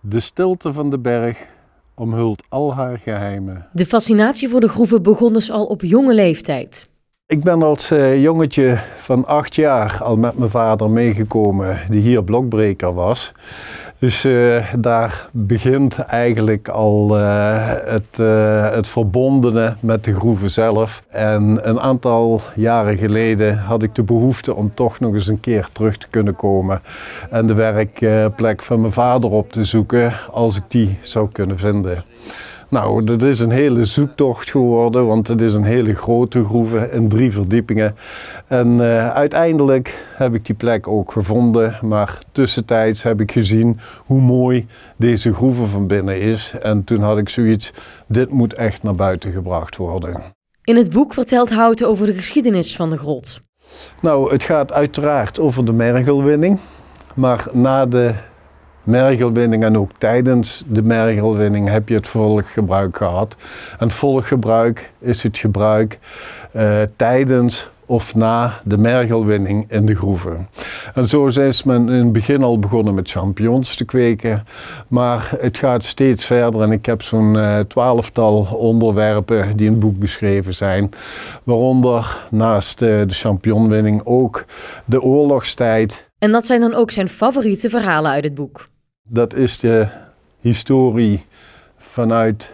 De stilte van de berg omhult al haar geheimen. De fascinatie voor de groeven begon dus al op jonge leeftijd. Ik ben als jongetje van 8 jaar al met mijn vader meegekomen die hier blokbreker was. Dus daar begint eigenlijk al het verbondene met de groeven zelf. En een aantal jaren geleden had ik de behoefte om toch nog eens een keer terug te kunnen komen. En de werkplek van mijn vader op te zoeken als ik die zou kunnen vinden. Nou, dat is een hele zoektocht geworden, want het is een hele grote groeve in 3 verdiepingen. En uiteindelijk heb ik die plek ook gevonden, maar tussentijds heb ik gezien hoe mooi deze groeve van binnen is. En toen had ik zoiets, dit moet echt naar buiten gebracht worden. In het boek vertelt Houten over de geschiedenis van de grot. Nou, het gaat uiteraard over de mergelwinning, maar na de mergelwinning en ook tijdens de mergelwinning heb je het volggebruik gehad. En volggebruik is het gebruik tijdens of na de mergelwinning in de groeven. En zo is men in het begin al begonnen met champignons te kweken, maar het gaat steeds verder en ik heb zo'n 12-tal onderwerpen die in het boek beschreven zijn, waaronder naast de champignonwinning ook de oorlogstijd. En dat zijn dan ook zijn favoriete verhalen uit het boek. Dat is de historie vanuit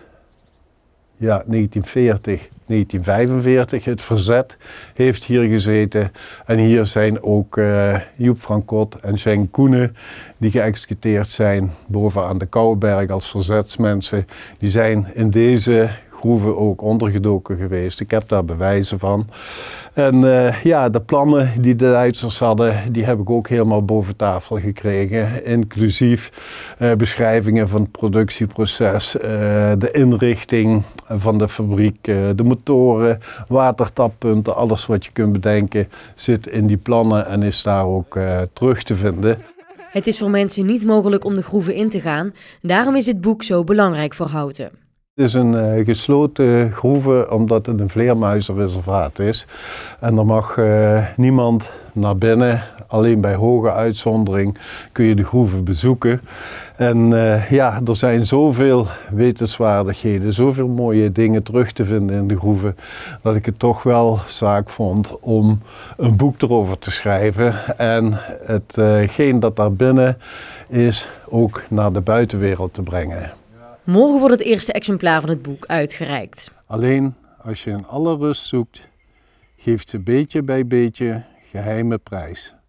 1940, 1945. Het verzet heeft hier gezeten. En hier zijn ook Joep van Kot en Schenk Koenen die geëxecuteerd zijn bovenaan de Kouwenberg als verzetsmensen. Die zijn in deze groeven ook ondergedoken geweest. Ik heb daar bewijzen van. En de plannen die de Duitsers hadden, die heb ik ook helemaal boven tafel gekregen. Inclusief beschrijvingen van het productieproces, de inrichting van de fabriek, de motoren, watertappunten, alles wat je kunt bedenken zit in die plannen en is daar ook terug te vinden. Het is voor mensen niet mogelijk om de groeven in te gaan. Daarom is dit boek zo belangrijk voor Houten. Het is een gesloten groeve omdat het een vleermuizenreservaat is. En er mag niemand naar binnen. Alleen bij hoge uitzondering kun je de groeven bezoeken. En er zijn zoveel wetenswaardigheden, zoveel mooie dingen terug te vinden in de groeven, dat ik het toch wel zaak vond om een boek erover te schrijven. En hetgeen dat daar binnen is ook naar de buitenwereld te brengen. Morgen wordt het eerste exemplaar van het boek uitgereikt. Alleen als je in alle rust zoekt, geeft ze beetje bij beetje geheime prijs.